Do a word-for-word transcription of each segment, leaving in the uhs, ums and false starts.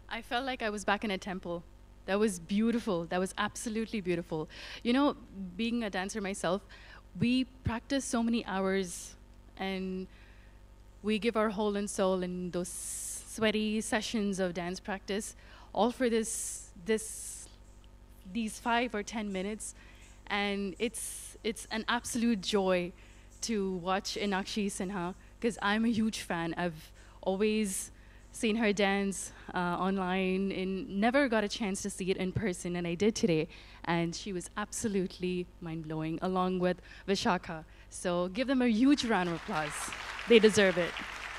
I felt like I was back in a temple. That was beautiful. That was absolutely beautiful. You know, being a dancer myself, we practice so many hours and we give our whole and soul in those sweaty sessions of dance practice, all for this, this, these five or ten minutes. And it's, it's an absolute joy to watch Enakshi Sinha, because I'm a huge fan. I've always seen her dance uh, online and never got a chance to see it in person, and I did today. And she was absolutely mind-blowing, along with Vishakha. So give them a huge round of applause. They deserve it.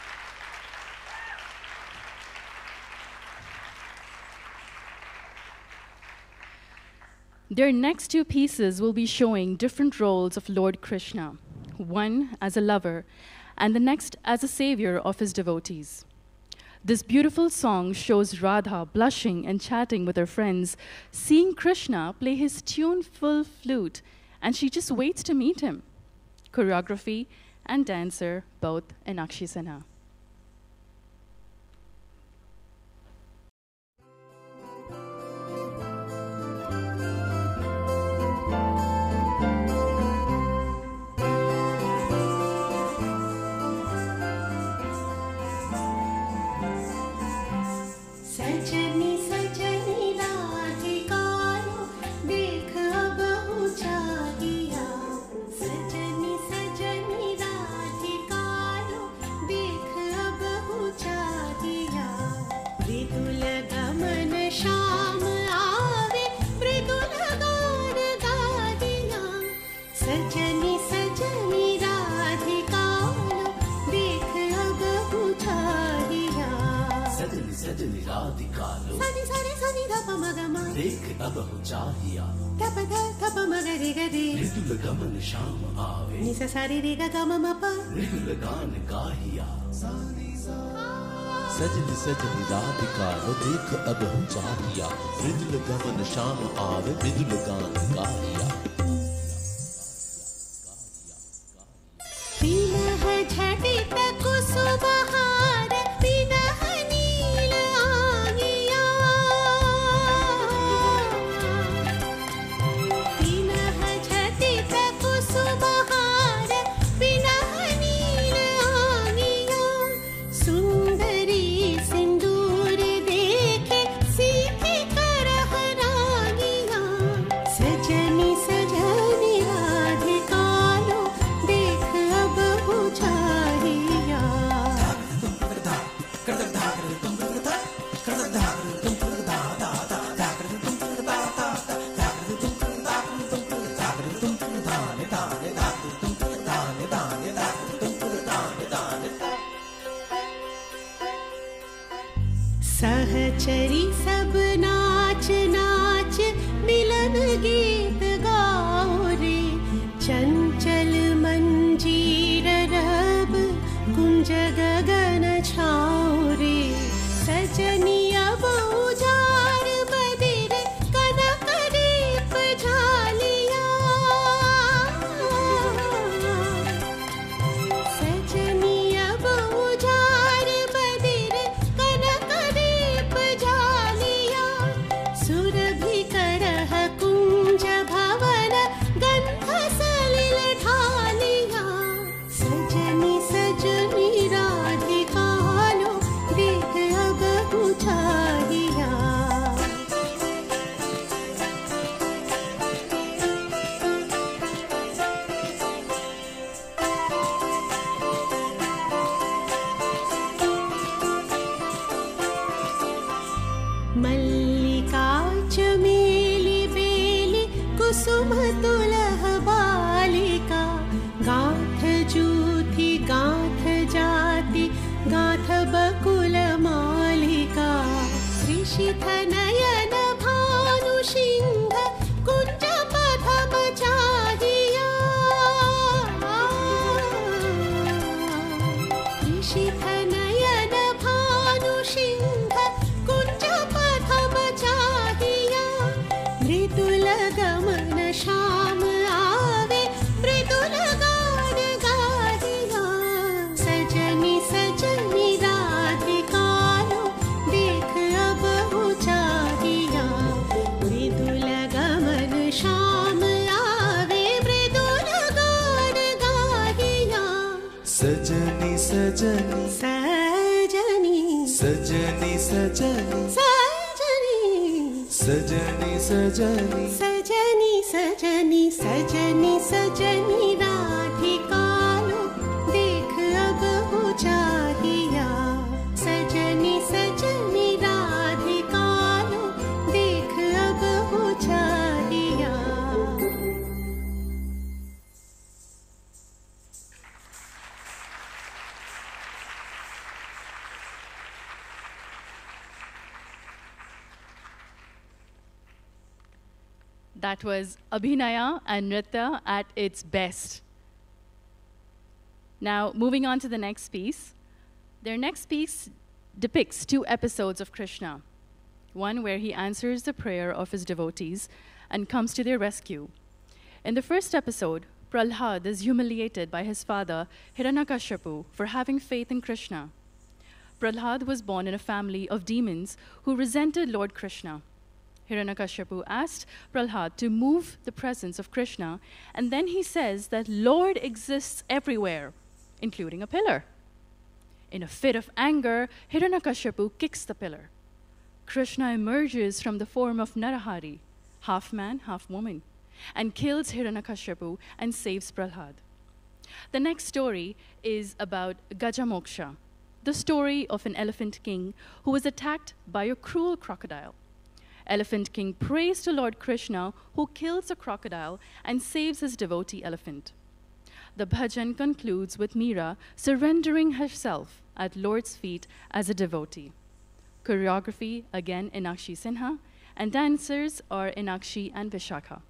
Their next two pieces will be showing different roles of Lord Krishna, one as a lover, and the next as a savior of his devotees. This beautiful song shows Radha blushing and chatting with her friends, seeing Krishna play his tuneful flute, and she just waits to meet him. Choreography and dancer, both Enakshi Sinha. देख अब हो चाहिया तप ध तप मगरे गरे ऋतु गमन शाम आवे निसा सारी रे गा गम मप ऋतु गान गाहिया सजनी सजनी राधिका लो देख अब हो चाहिया ऋतु गमन शाम आवे ऋतु गान गाहिया पीना है झटी तक सुबहार पीना है नील आगिया पीना है झटी तक सुबहार पीना है नील आगिया सुंदरी सिंदूर देखे सीखे कर हरागिया सजनी सजनी राधिका लो देख अब हो चाहिया सहचरी सब नाच नाच मिलन गीत गाओ रे चंचल मंजीर रब कुंज गगन छाओ रे सजनी अब उजार बदिर कनक दीप झालिया सजनी अब उजार बदिर कनक दीप झालिया सजनी सजनी सजनी सजनी सजनी सजनी सजनी सजनी सजनी सजनी सजनी सजनी राधिकालो देख अब हो चाहिया सजनी सजनी राधिकालो देख अब हो चाहिया. That was Abhinaya and Nritya at its best. Now, moving on to the next piece. Their next piece depicts two episodes of Krishna. One where he answers the prayer of his devotees and comes to their rescue. In the first episode, Prahlad is humiliated by his father, Hiranyakashipu, for having faith in Krishna. Prahlad was born in a family of demons who resented Lord Krishna. Hiranyakashipu asked Prahlad to move the presence of Krishna, and then he says that Lord exists everywhere, including a pillar. In a fit of anger, Hiranyakashipu kicks the pillar. Krishna emerges from the form of Narahari, half man, half woman, and kills Hiranyakashipu and saves Prahlad. The next story is about Gajamoksha, the story of an elephant king who was attacked by a cruel crocodile. Elephant King prays to Lord Krishna, who kills a crocodile and saves his devotee elephant. The bhajan concludes with Meera surrendering herself at Lord's feet as a devotee. Choreography, again, Enakshi Sinha, and dancers are Enakshi and Vishakha.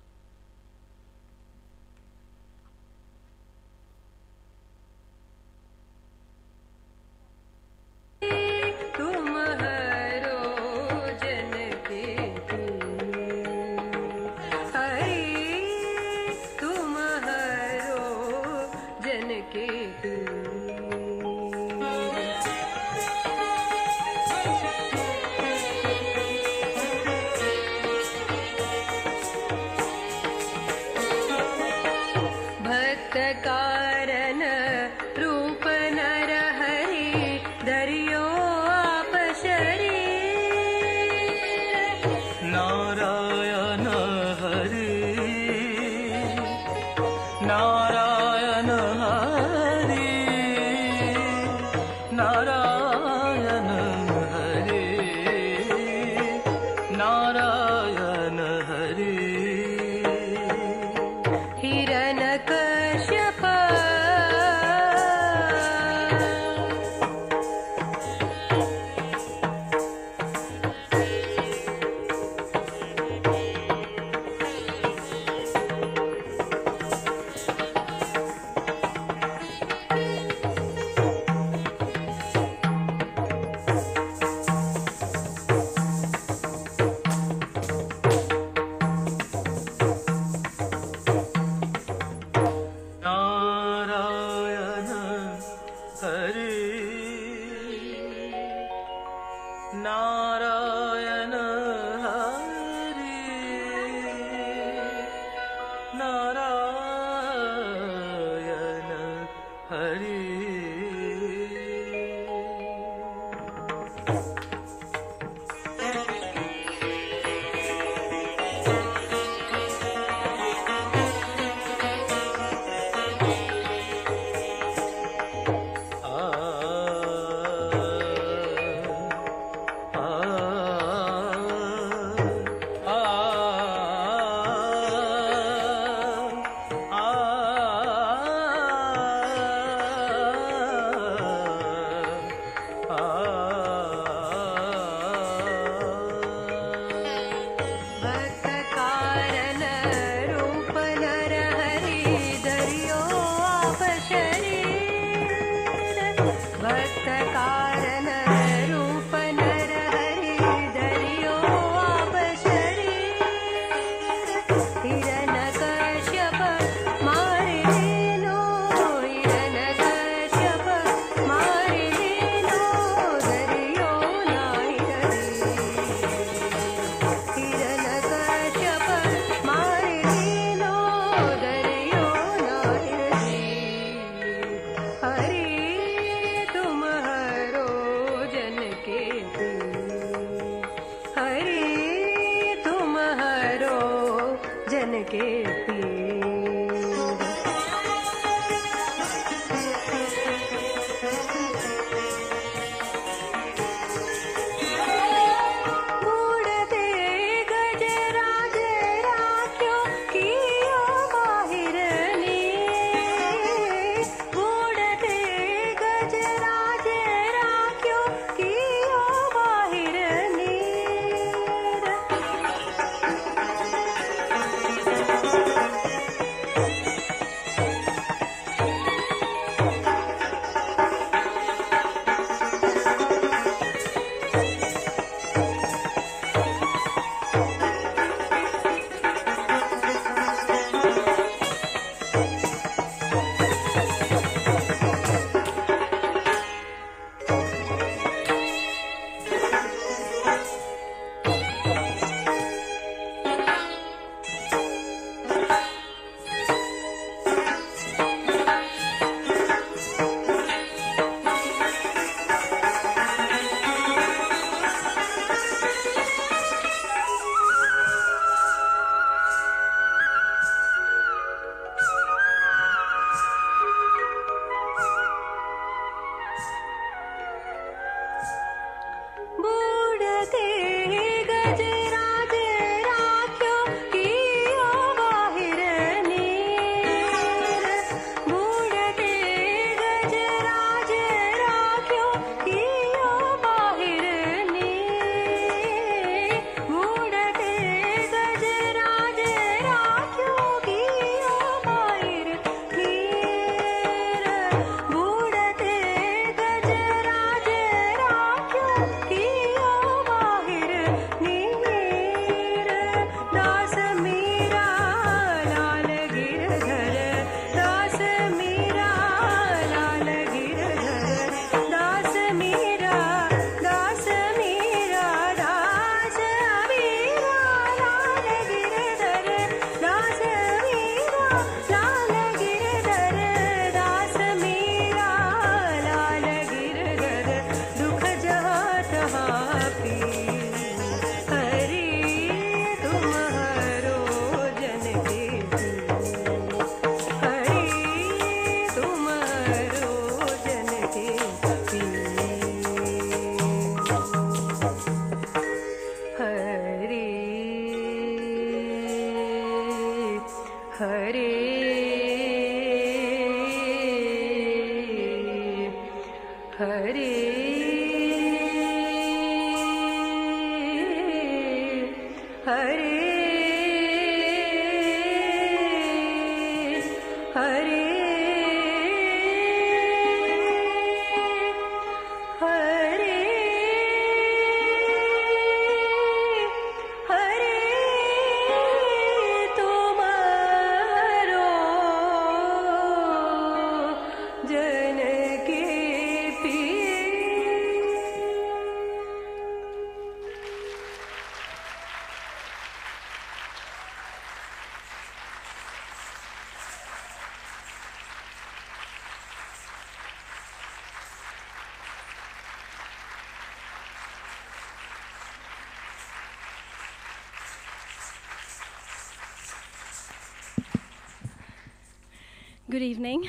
Good evening.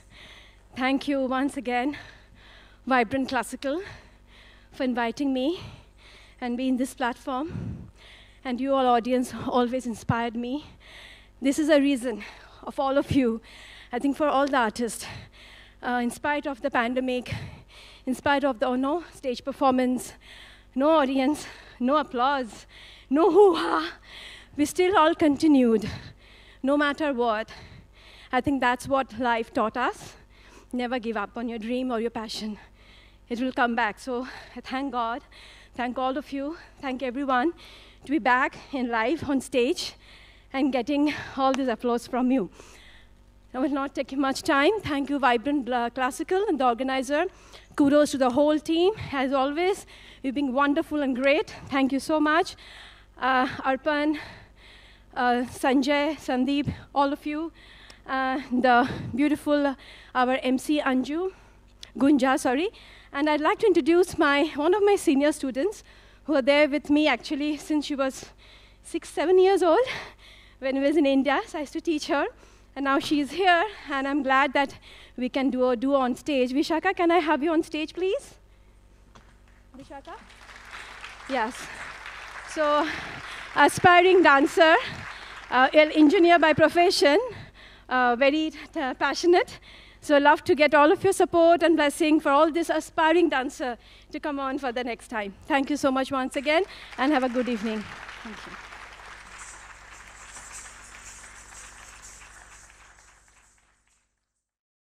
Thank you once again, Vibrant Classical, for inviting me and being this platform. And you all audience always inspired me. This is a reason of all of you, I think for all the artists, uh, in spite of the pandemic, in spite of the oh no stage performance, no audience, no applause, no hoo-ha, we still all continued, no matter what. I think that's what life taught us. Never give up on your dream or your passion. It will come back. So I thank God, thank all of you, thank everyone to be back in live on stage and getting all this applause from you. I will not take much time. Thank you, Vibrant Classical and the organizer. Kudos to the whole team. As always, you've been wonderful and great. Thank you so much. Uh, Arpan, uh, Sanjay, Sandeep, all of you. Uh, the beautiful, uh, our M C Anju, Gunja, sorry. And I'd like to introduce my, one of my senior students who are there with me actually since she was six, seven years old when I was in India. So I used to teach her. And now she's here, and I'm glad that we can do a duo on stage. Vishaka, can I have you on stage, please? Vishaka? Yes. So, aspiring dancer, uh, engineer by profession, Uh, very uh, passionate. So love to get all of your support and blessing for all this aspiring dancer to come on for the next time. Thank you so much once again, and have a good evening. Thank you.